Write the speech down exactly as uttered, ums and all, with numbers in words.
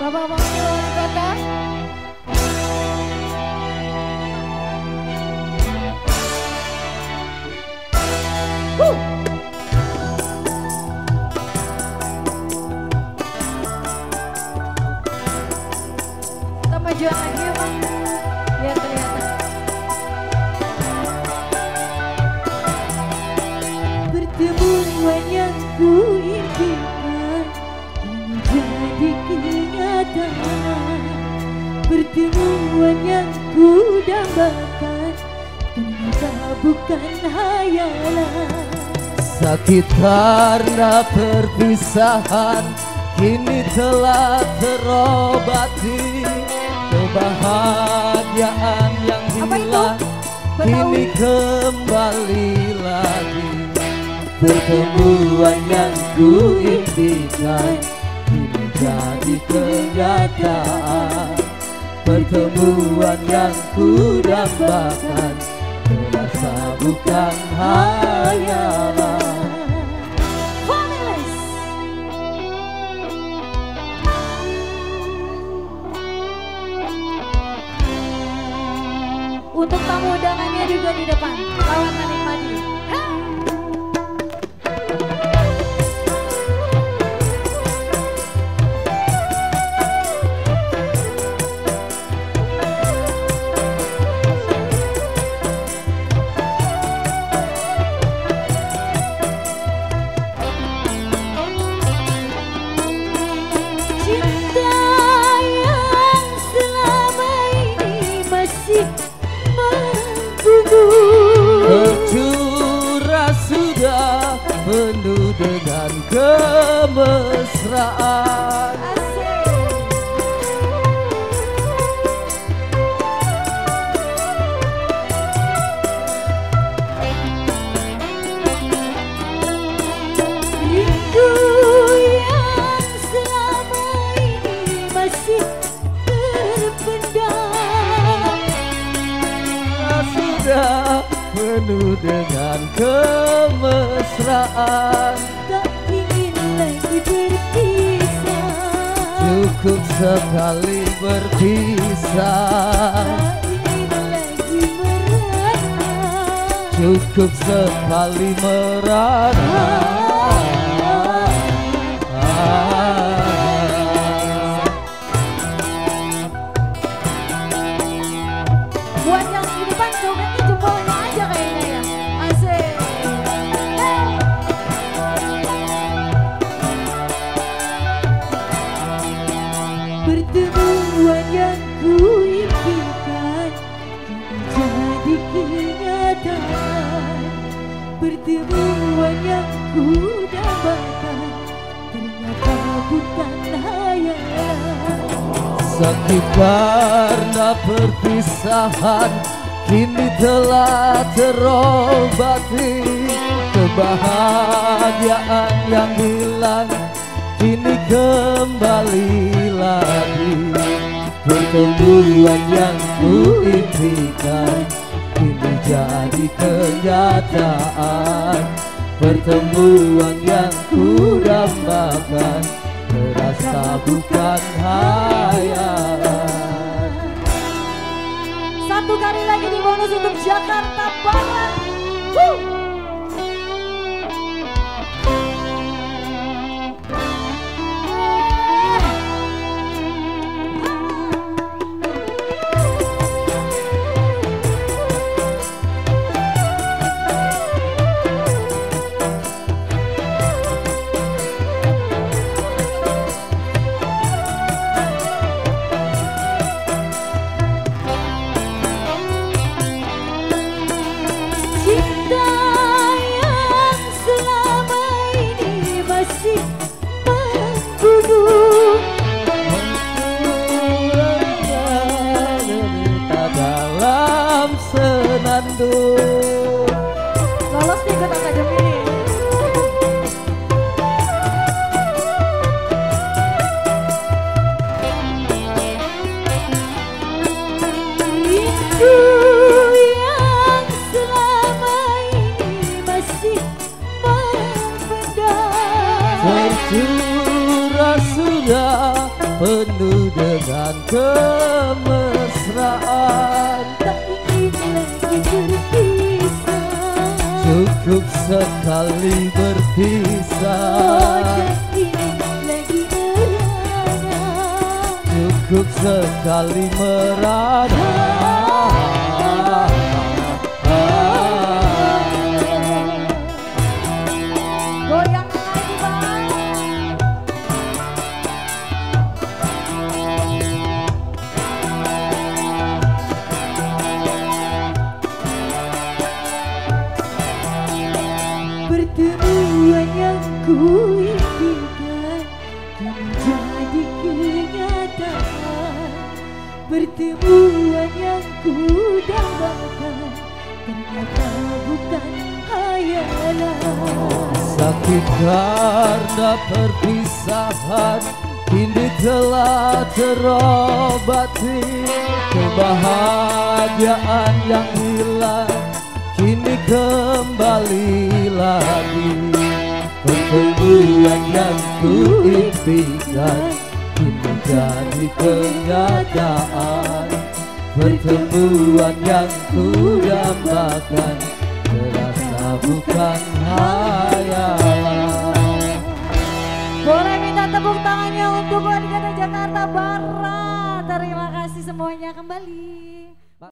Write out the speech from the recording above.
Bapak Wakil Wali Kota. Huh. Kita majuan lagi ya Bang, biar kelihatan. Pertemuan yang ku impikan menjadi kenyataan. Pertemuan yang ku dambakan ternyata bukan hayalan. Sakit karena perpisahan kini telah terobati. Kebahagiaan yang hilang kini kembali lagi. Pertemuan yang ku impikan kini jadi kenyataan. Pertemuan yang ku dambakan terasa bukan hayalan. Untuk tamu undangannya juga di depan, selamat menikmati. Tercurah sudah penuh dengan kemesraan. Rindu yang selama ini masih terpendam Sudah penuh dengan kemesraan. tak ingin lagi berpisah. Cukup sekali berpisah. Tak ingin lagi merana. Cukup sekali merana. Buat yang di depan jogetnya jempolnya aja kayaknya ya. Asik. Pertemuan yang ku impikan kini jadi kenyataan. Pertemuan yang ku dambakan ternyata bukan hayalan. Sakit karena perpisahan kini telah terobati. Kebahagiaan yang hilang kini kembali lagi. Pertemuan yang ku impikan kini jadi kenyataan. Pertemuan yang ku dambakan terasa bukan hayalan. Satu kali lagi di bonus untuk Jakarta Barat. Woo! Lolos nih ikut akademi nih. Rindu yang selama ini masih memendam. Tercurah sudah penuh dengan kemesraan. Tak ingin lagi berpisah, Cukup sekali berpisah. oh, tak ingin lagi merana. Cukup sekali merana. Goyang lagi bang. Pertemuan yang ku impikan kini jadi kenyataan. Pertemuan yang ku dambakan ternyata bukan hayalan. Sakit karena perpisahan kini telah terobati. Kebahagiaan yang hilang kini kembali lagi. Pertemuan yang ku impikan kini jadi kenyataan. Pertemuan yang ku dambakan terasa bukan hayalan. Boleh minta tepuk tangannya untuk Wali Kota Jakarta Barat. Terima kasih semuanya kembali.